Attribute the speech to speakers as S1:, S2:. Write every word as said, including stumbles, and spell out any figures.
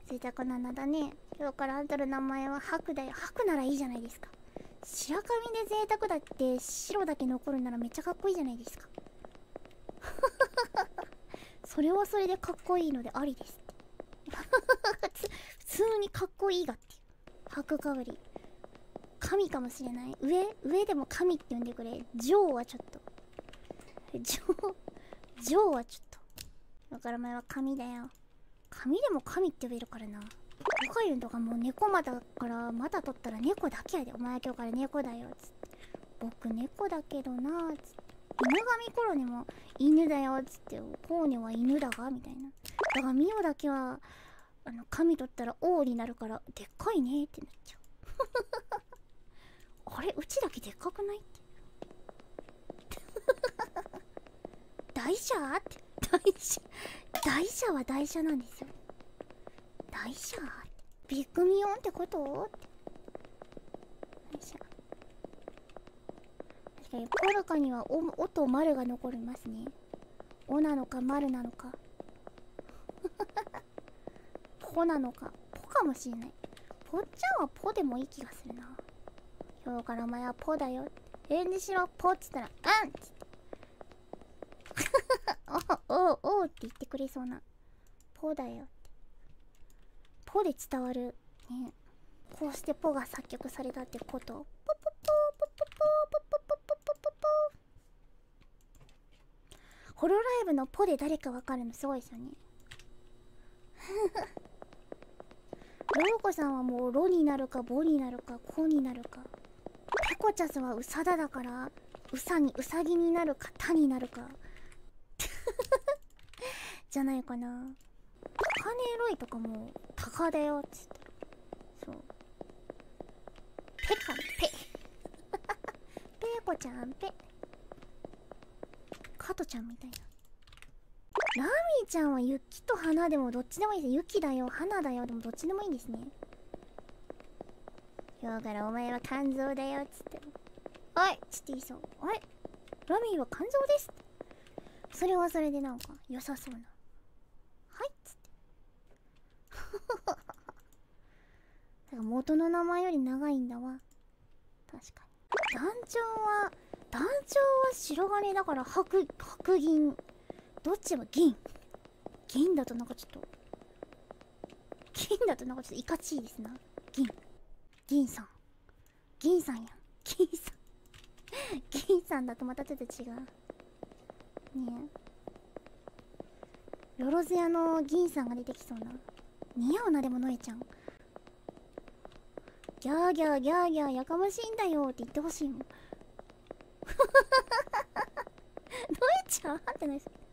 S1: 贅沢な名だね。今日からあんたの名前は白だよ。白ならいいじゃないですか。白髪で贅沢だって白だけ残るならめっちゃかっこいいじゃないですか。それはそれでかっこいいのでありですって普通にかっこいいがっていう。白かぶり神かもしれない。上上でも神って呼んでくれ。ジョーはちょっとジョージョーはちょっとだから前は神だよ。神でも神って呼べるからな。オカユンとかもう猫まだからまだ取ったら猫だけやで。お前今日から猫だよつって。僕猫だけどなーつって。犬神頃にも犬だよつって。コーネは犬だがみたいな。だからミオだけはあの神取ったら王になるからでっかいねってなっちゃうあれうちだけでっかくないって大社って大社大社は大社なんですよ。大社ビッグミオンってことって大社。確かにポルカにはお「お」と「丸」が残りますね。「お」なのか「丸」なのかポなのかポかもしれない。ポッちゃんはポでもいい気がするな。今日からお前はポだよって返事しろポっつったら「うん」っつっておおおって言ってくれそうな。ポだよってポで伝わるね。こうしてポが作曲されたってこと。ポポポポポポポポポポポポポ。ホロライブのポで誰かわかるのすごいですよねローコさんはもうロになるかボになるかコになるか。ペコチャスはウサダだからウサにウサギになるかタになるかじゃないかな。タカネロイとかもタカだよっつってそうペカペペコちゃんペカトちゃんみたいな。ラミーちゃんは雪と花でもどっちでもいいです。雪だよ花だよでもどっちでもいいんですね。今日からお前は肝臓だよっつっておいっつって言いそう。おいラミーは肝臓ですってそれはそれでなんか良さそうなはいっつってだから元の名前より長いんだわ。確かに団長は団長は白金だから白白銀どっちも銀銀だとなんかちょっと銀だとなんかちょっといかちいですな。銀銀さん銀さんやん銀さん銀さんだとまたちょっと違うねえ。よろずやの銀さんが出てきそうな。似合うなでもノエちゃん。ギャーギャーギャーギャーやかましいんだよって言ってほしいもんノエちゃんってないです。